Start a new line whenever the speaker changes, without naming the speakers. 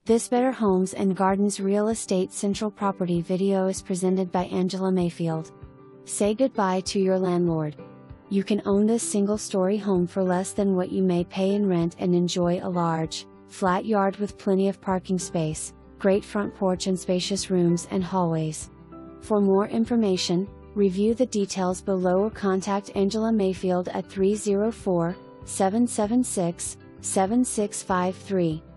This Better Homes and Gardens Real Estate Central Property video is presented by Angela Mayfield. Say goodbye to your landlord. You can own this single-story home for less than what you may pay in rent and enjoy a large, flat yard with plenty of parking space, great front porch and spacious rooms and hallways. For more information, review the details below or contact Angela Mayfield at 304-776-7653.